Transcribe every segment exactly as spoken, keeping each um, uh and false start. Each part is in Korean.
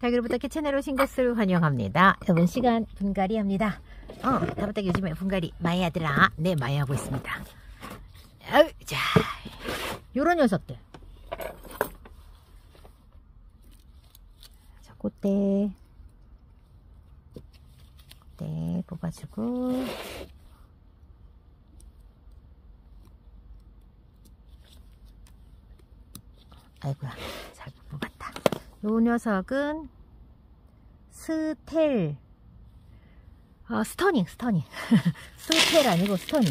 달걀부탁 채널에 오신 것을 환영합니다. 여러분 시간 분갈이 합니다. 어, 다부탁 요즘에 분갈이 많이 하더라. 네, 많이 하고 있습니다. 아유, 자, 요런 녀석들. 자, 꽃대. 꽃대 뽑아주고. 아이고야, 잘 뽑았다. 요 녀석은 스텔, 아, 스터닝, 스터닝. 스텔 아니고 스터닝.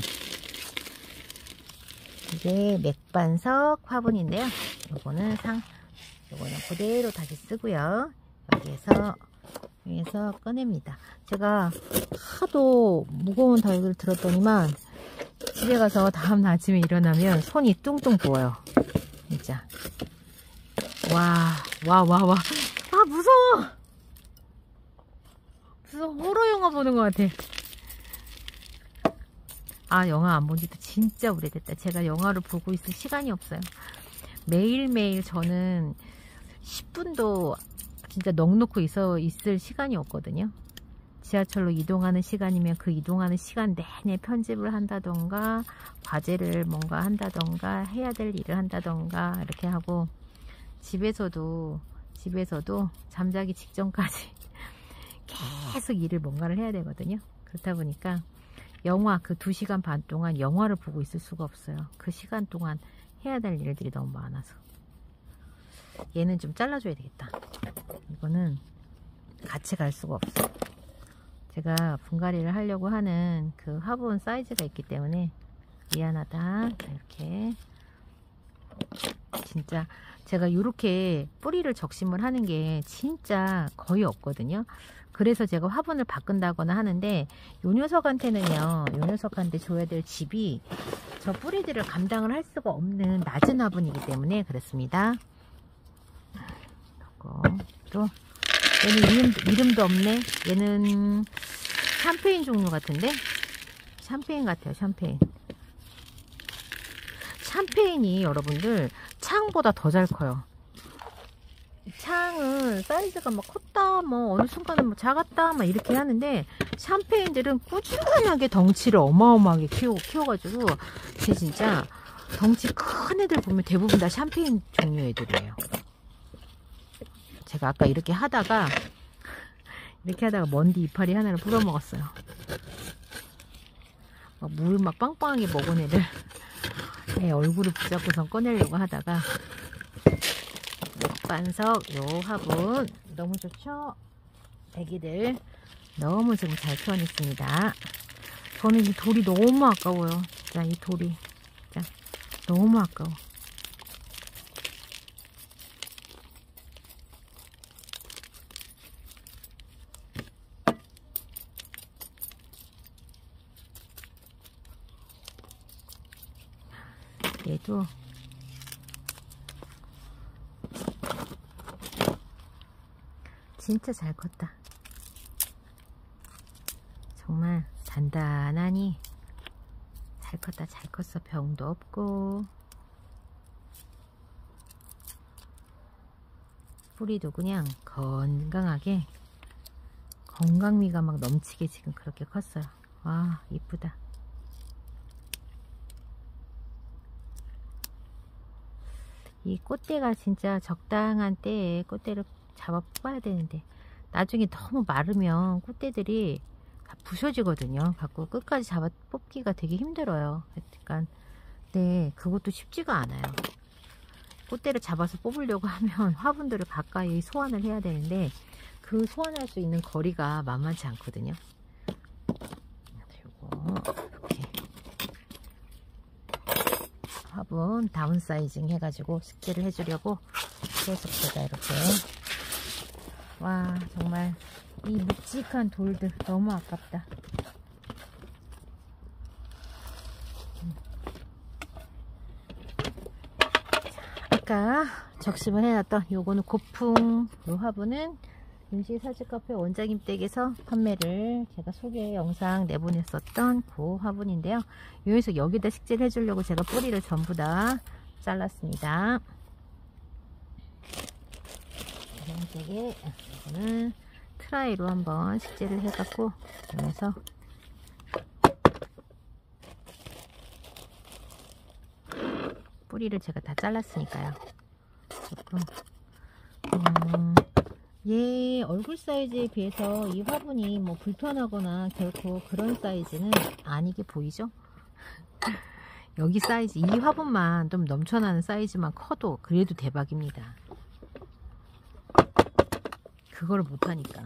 이게 맥반석 화분인데요. 요거는 상, 요거는 그대로 다시 쓰고요. 여기에서, 여기에서 꺼냅니다. 제가 하도 무거운 달걀을 들었더니만 집에 가서 다음 날 아침에 일어나면 손이 뚱뚱 부어요. 진짜. 와, 와, 와, 와. 아, 무서워! 무서워. 호러 영화 보는 것 같아. 아, 영화 안 본 지도 진짜 오래됐다. 제가 영화를 보고 있을 시간이 없어요. 매일매일 저는 십 분도 진짜 넉넉히 있어 있을 시간이 없거든요. 지하철로 이동하는 시간이면 그 이동하는 시간 내내 편집을 한다던가, 과제를 뭔가 한다던가, 해야 될 일을 한다던가, 이렇게 하고, 집에서도, 집에서도 잠자기 직전까지 계속 일을 뭔가를 해야 되거든요. 그렇다 보니까 영화 그 두 시간 반 동안 영화를 보고 있을 수가 없어요. 그 시간 동안 해야 될 일들이 너무 많아서. 얘는 좀 잘라줘야 되겠다. 이거는 같이 갈 수가 없어. 제가 분갈이를 하려고 하는 그 화분 사이즈가 있기 때문에 미안하다. 이렇게 진짜 제가 이렇게 뿌리를 적심을 하는 게 진짜 거의 없거든요. 그래서 제가 화분을 바꾼다거나 하는데, 요 녀석한테는요, 요 녀석한테 줘야 될 집이 저 뿌리들을 감당을 할 수가 없는 낮은 화분이기 때문에 그렇습니다. 또 얘는 이름, 이름도 없네. 얘는 샴페인 종류 같은데? 샴페인 같아요. 샴페인. 샴페인이 여러분들 창보다 더 잘 커요. 창은 사이즈가 막 컸다, 뭐 어느 순간은 뭐 작았다, 막 이렇게 하는데, 샴페인들은 꾸준하게 덩치를 어마어마하게 키워, 키워가지고, 제 진짜 덩치 큰 애들 보면 대부분 다 샴페인 종류 애들이에요. 제가 아까 이렇게 하다가, 이렇게 하다가 먼디 이파리 하나를 불어먹었어요. 막 물 막 빵빵하게 먹은 애들. 애 얼굴을 붙잡고선 꺼내려고 하다가, 맥반석 요 화분 너무 좋죠? 애기들 너무 지금 잘 키워냈습니다. 저는 이 돌이 너무 아까워요. 진짜 이 돌이 진짜 너무 아까워. 얘도 진짜 잘 컸다. 정말 단단하니 잘 컸다. 잘 컸어. 병도 없고 뿌리도 그냥 건강하게, 건강미가 막 넘치게 지금 그렇게 컸어요. 와, 이쁘다. 이 꽃대가 진짜 적당한 때에 꽃대를 잡아 뽑아야 되는데, 나중에 너무 마르면 꽃대들이 다 부셔지거든요. 갖고 끝까지 잡아 뽑기가 되게 힘들어요. 그러니까 네, 그것도 쉽지가 않아요. 꽃대를 잡아서 뽑으려고 하면 화분들을 가까이 소환을 해야 되는데, 그 소환할 수 있는 거리가 만만치 않거든요. 그리고 이렇게 화분 다운사이징 해가지고 식재를 해주려고 계속 제가 이렇게, 와, 정말 이 묵직한 돌들 너무 아깝다. 아까 적심을 해놨던 요거는 고풍, 요 화분은 윤씨사주카페 원장님 댁에서 판매를 제가 소개 영상 내보냈었던 그 화분인데요. 여기서 여기다 식재를 해주려고 제가 뿌리를 전부 다 잘랐습니다. 되게 이거는 트라이로 한번 식재를 해갖고 그래서 뿌리를 제가 다 잘랐으니까요. 조금 음, 얘 얼굴 사이즈에 비해서 이 화분이 뭐 불편하거나 결코 그런 사이즈는 아니게 보이죠? 여기 사이즈, 이 화분만 좀 넘쳐나는 사이즈만 커도 그래도 대박입니다. 그거를 못하니까.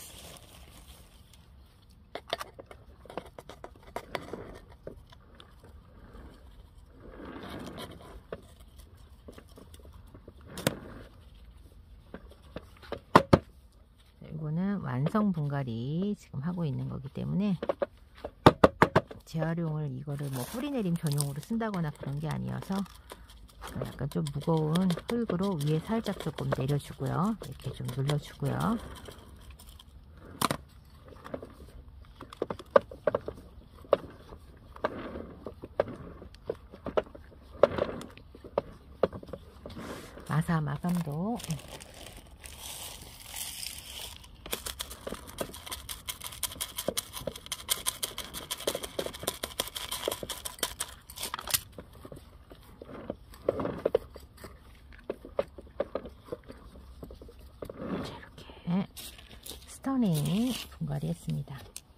이거는 완성 분갈이 지금 하고 있는 거기 때문에 재활용을 이거를 뭐 뿌리내림 전용으로 쓴다거나 그런 게 아니어서 약간 좀 무거운 흙으로 위에 살짝 조금 내려주고요. 이렇게 좀 눌러주고요. 마사 마감도 이렇게 스터닝 분갈이 했습니다.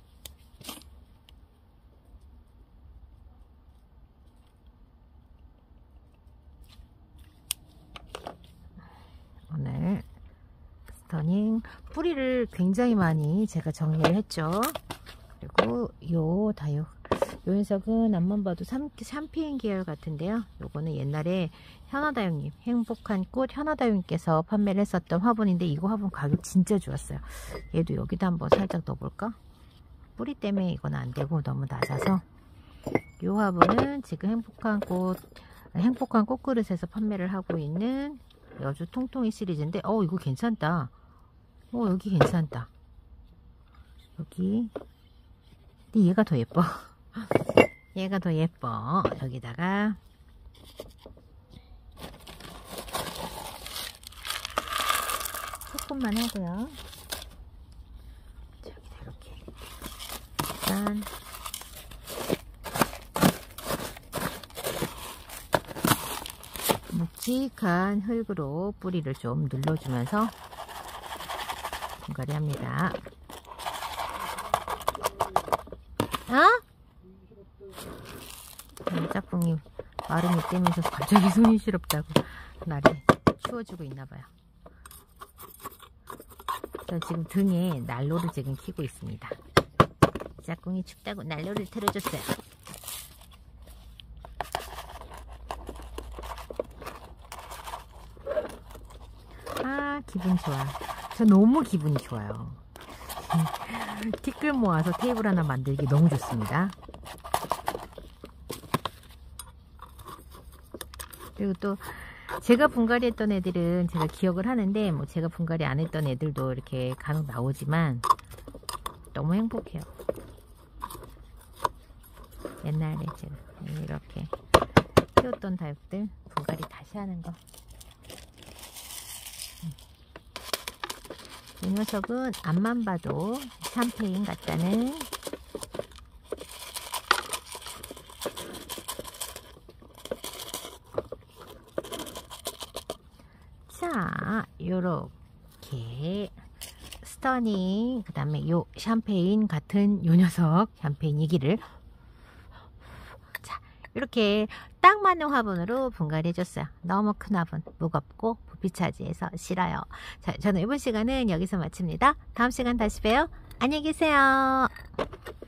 오늘 스터닝 뿌리를 굉장히 많이 제가 정리를 했죠. 그리고 요 다육 요 녀석은 앞만 봐도 샴페인 계열 같은데요. 요거는 옛날에 현아다육님, 행복한 꽃 현아다육님께서 판매를 했었던 화분인데 이거 화분 가격 진짜 좋았어요. 얘도 여기다 한번 살짝 넣어볼까? 뿌리 때문에 이건 안되고 너무 낮아서. 요 화분은 지금 행복한 꽃 행복한 꽃그릇에서 판매를 하고 있는 여주 통통이 시리즈인데 어 이거 괜찮다. 어 여기 괜찮다. 여기 근데 얘가 더 예뻐. 얘가 더 예뻐. 여기다가 조금만 하고요. 자, 이렇게 일단 묵직한 흙으로 뿌리를 좀 눌러주면서 분갈이 합니다. 어? 짝꿍이 마름이 떼면서 갑자기 손이 시렵다고 날이 추워지고 있나봐요. 저 지금 등에 난로를 지금 켜고 있습니다. 짝꿍이 춥다고 난로를 틀어줬어요. 아 기분 좋아. 저 너무 기분이 좋아요. 티끌 모아서 테이블 하나 만들기 너무 좋습니다. 그리고 또 제가 분갈이 했던 애들은 제가 기억을 하는데 뭐 제가 분갈이 안 했던 애들도 이렇게 간혹 나오지만 너무 행복해요. 옛날에 제가 이렇게 키웠던 다육들 분갈이 다시 하는 거. 이 녀석은 앞만 봐도 샴페인 같다는 자, 요렇게 스터닝 그 다음에 요 샴페인 같은 요 녀석 샴페인 이기를 자 이렇게 딱 맞는 화분으로 분갈이 해줬어요. 너무 큰 화분 무겁고 부피 차지해서 싫어요. 자 저는 이번 시간은 여기서 마칩니다. 다음 시간 다시 봬요. 안녕히 계세요.